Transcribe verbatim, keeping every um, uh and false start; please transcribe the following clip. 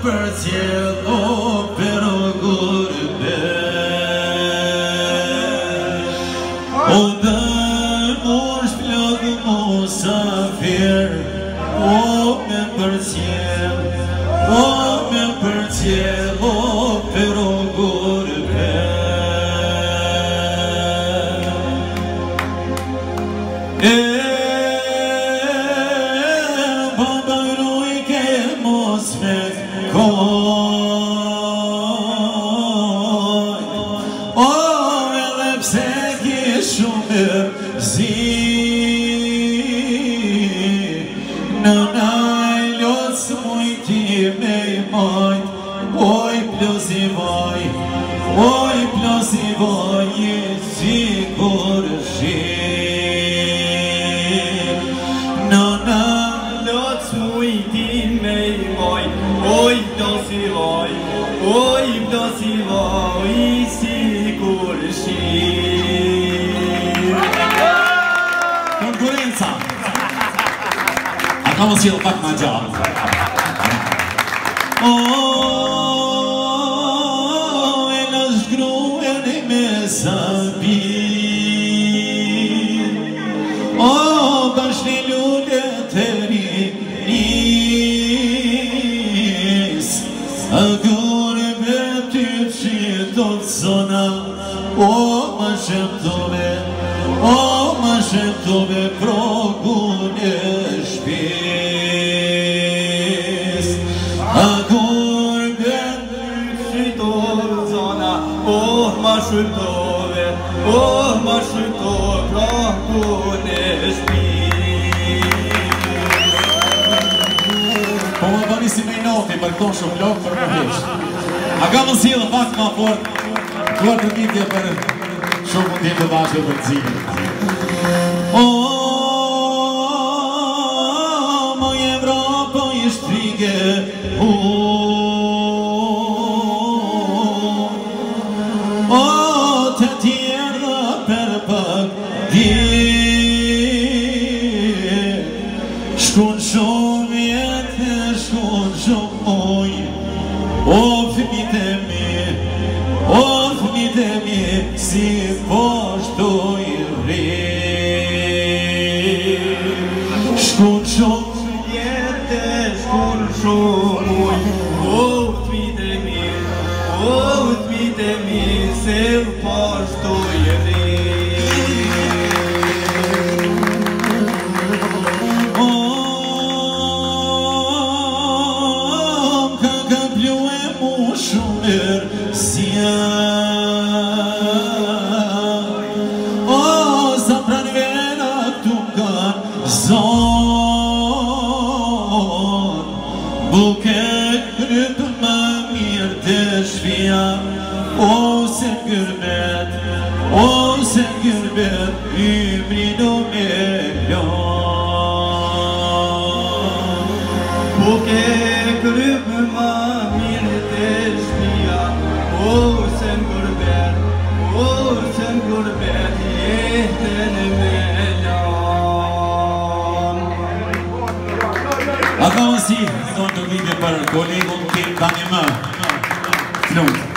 për cjelo për gurbet. O dër mosh plak musafir, o me për cjel, o me për cjelo për gurbet. E oj plosi vaj, oj plosi vaj, si kur shir. Nana lot mujti me vaj, oj plosi vaj, oj plosi vaj, si kur shir. Konkurenca! A kamo sjell pak ma gjallë. O, e në shgruen e me sabir. O, bashkë lullet e rinis, a gurbe ty qitot zona. O, ma shemtove, o, ma shemtove progun e shpis. A gurben shqytor zona, oh ma shqytove, oh ma shqytor prakun e shpis. Po më bani si me i noti për këto shumë blok për më hesht. A ka më silë pak ma fort, duar të mitje për shumë mund t'jem të bashkë për t'zime. O, moj Evropa i shtrige, o, të tjerë për pak dje. Shkun shumë vjetë, shkun shumë moj, o fëmit e mi, o fëmit e mi, si poshtu i rri. Shkun shumë vjetë, shkun shumë moj, o fëmit e mi, o fëmit e mi, se poshtu i rri. Buke kryp më mirë të shvija, o se gërbet, o se gërbet, ymri do me lon. Buke kryp më mirë të shvija, o se gërbet, o se gërbet, jetën me lon. A ka mësi, tonë të vide për kolegun tim tani më. Flum.